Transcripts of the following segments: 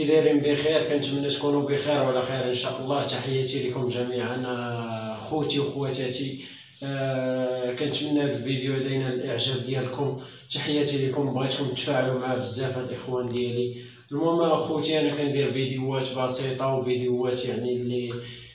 دايرين بخير؟ كنتمنى تكونوا بخير وعلى خير ان شاء الله. تحياتي لكم جميعا خوتي وخواتاتي. كنتمنى هذا الفيديو هذا ينال الاعجاب ديالكم. تحياتي لكم، بغيتكم تفاعلوا مع بزاف الاخوان ديالي. المهم اخوتي انا كندير فيديوهات بسيطه وفيديوهات يعني اللي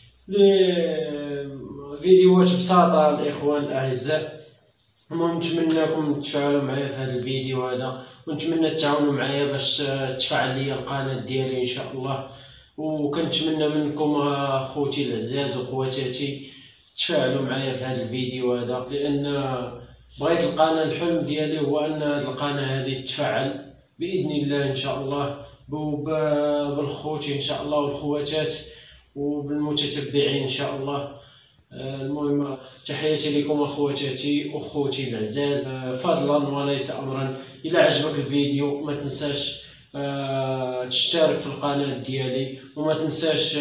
فيديوهات بساطه الاخوان الاعزاء. المهم نتمنىكم تفاعلوا معايا في هذا الفيديو هذا، ونتمنى تعاونوا معايا باش تفعل لي القناه ديالي ان شاء الله. وكنتمنى منكم اخوتي العزاز وخواتاتي تفاعلوا معايا في هذا الفيديو هذا، لان بغيت القناه الحلم ديالي هو ان هذه القناه هذه تفعل باذن الله ان شاء الله بالخوت ان شاء الله والخواتات وبالمتتبعين ان شاء الله. المهم تحياتي لكم اخواتاتي واخوتي العزاز، فضلا وليس امرا. الى عجبك الفيديو ما تنساش تشترك في القناه ديالي، وما تنساش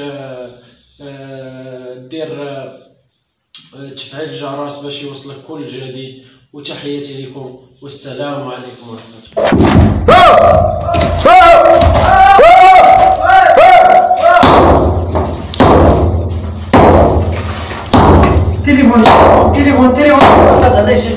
دير تفعيل الجرس باش يوصلك كل جديد. وتحياتي لكم والسلام عليكم ورحمه الله. تليفون قاز عليه شي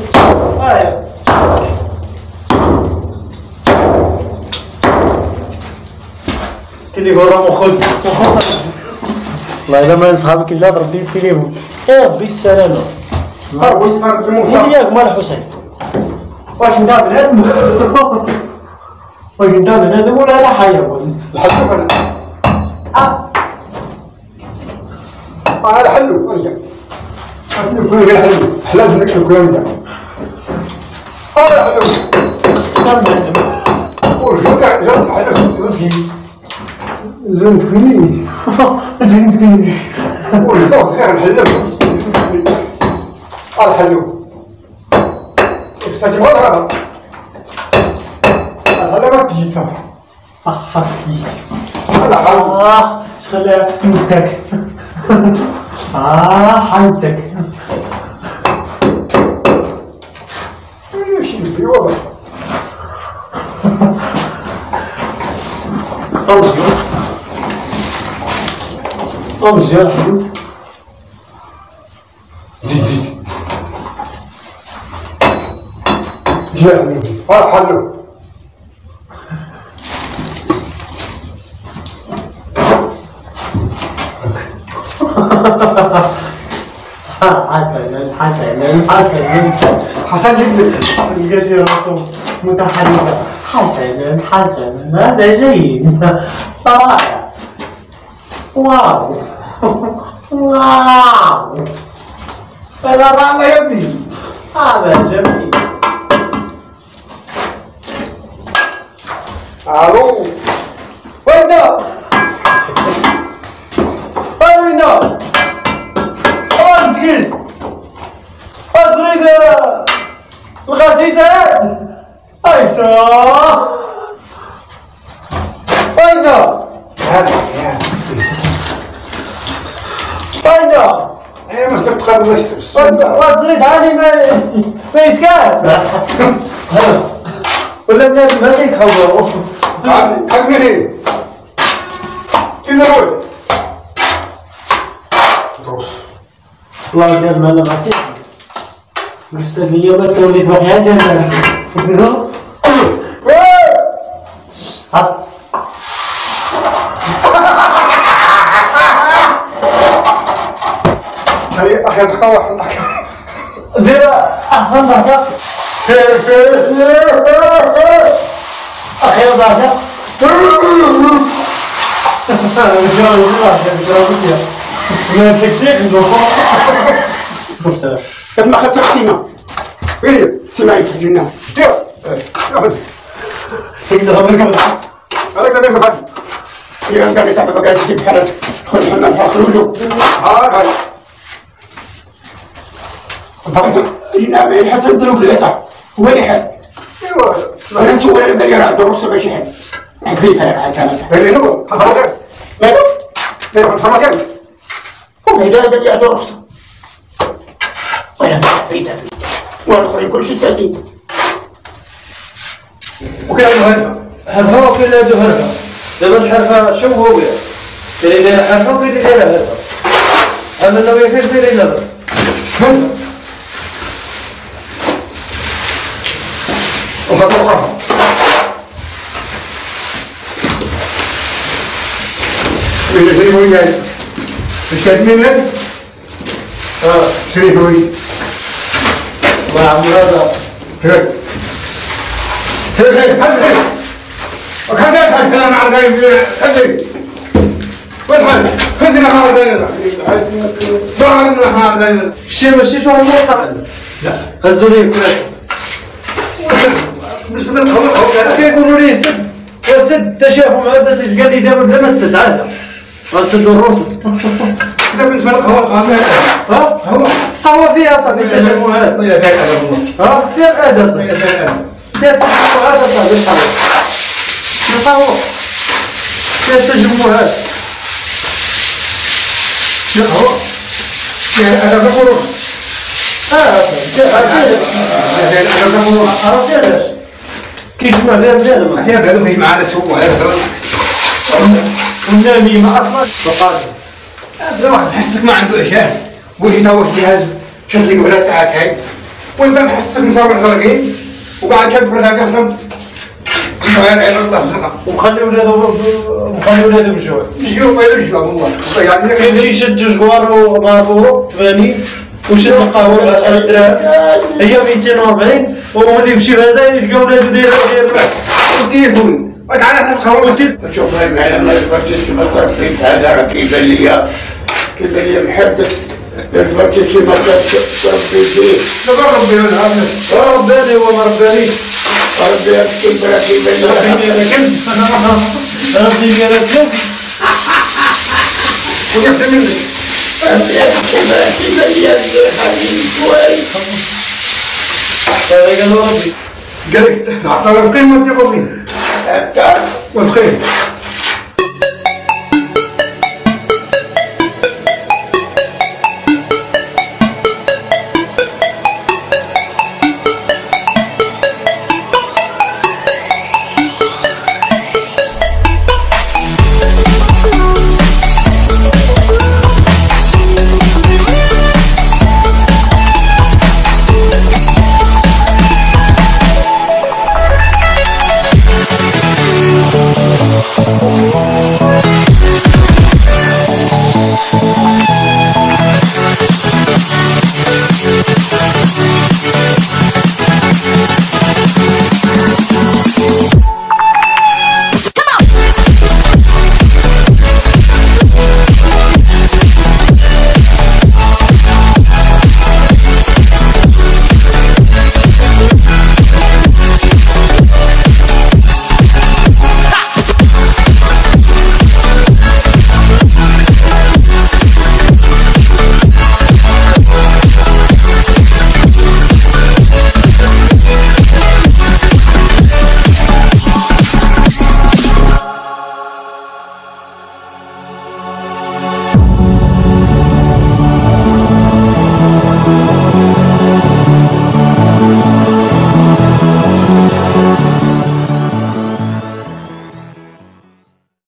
تليفون راه مخوز والله الا ما صحابك الا ضرب لي التليفون. يا ربي السلامه. ربي يسخرك الموت وياك مال الحسين. واش انت بنادم؟ واش انت بنادم ولا لا حيوان؟ الحلو انا الحلو ارجع هاتني كل غير حلو حلال منك الكلام ده. حلو استقر بنادم ورجع حلو زنتكني زنتكني ورجع صغير الحلو الحلو استجمع هذا الحلو ما تجي صح حقي انا حلو شخليها حمدك حمدك ايش اللي والله امشي يا حبيبي. زيد يا حبيبي حلو حسن جدا القشي رسوم متحركة. حسنا هذا جيد رائع. واو هذا رائع يا ابني. هذا جميل. الو وين ثقيل أزريد الخسيسات. أيسا وين ايه ما تبقى بوسترس أزريد علي ما يسكت ولا بنادم ما يكهوى حكمي هي سيدي روز والله دار ما انا معطيك الاستاذيه ما تولي بغيات انا حصل هاي اخي تخوف دير احسن ضحكه اخي ضحكه ما تكسيك سلام كتما خاصك سيما وين سيما يفجر لنا ياخذ هذاك دابا ياخذ يا كان يتعب بقى تجيب بحال دخل الحمام حاصلوا له هاك جينا ما يحسن ضرب له صح هو اللي حل ايوا انا نسول قال لي راه عنده رخصه باش يحل عفريت هذاك حسن صح قال لي هو هذاك مالو تليفون فرماسيون وهذا قال لي عنده رخصه ولا عفريت والاخرين كلشي ساكتين وكاين هذا هذا وكاين هذا دابا الحرفه شوف هو كاين اللي داير حرفه وكاين اللي داير هذا. انا النويه كيف دايرين دابا؟ وخطوها شريف وياي مشات منك شريف وياي مع هذا هيك هيك خلي مع الغايب خلي والحل خذنا مع الغايب ضعنا مع الغايب الشيء ماشي شو هالموقع. لا هزوا لي فلاش بالنسبه للخوف كيقولوا لي سد وسد تشافهم عاد قال لي دابا بلا ما تسد عاد غنسدوا الروس. لا بالنسبه للقهوه القهوه ها قهوه فيها صاحبي تشافهات الله يبارك على الله ها فيها الادب صاحبي فيها التجمعات صاحبي القهوه فيها التجمعات القهوه فيها ادب القرون عرفتي علاش كيجمع فيها بنادم فيها بنادم يجمع على السوق وعلى والنميمه اصلا فقال هذا واحد حسك ما عنده عشان وجي تا واش جهاز شد لك بلاد تاعك هاي وانت محسك مصابر زرقين وقاعد تكبر هذا يخدم ومخلي ولادو بالجوع. بالجوع بالجوع والله كاين شي شد جوج كوار وماربورو 80 وشد القهوه ب 10 دراهم هي 240 وملي يمشي بهذا يلقى ولادو داير التليفون تعال احنا القهوه شوف انا ما جبرتش المطر كيف هذا راه كيبان لي محدد ما جبرتش المطر تربي فيه دابا ربي من رباني هو ما ربانيش ربي كيف راه كيبان لي ربي انا كلب وقفت مني كيبان لي حبيبي كويس هذا قال له ربي قال لك عطانا القيمه ديال القضيه حتى والخير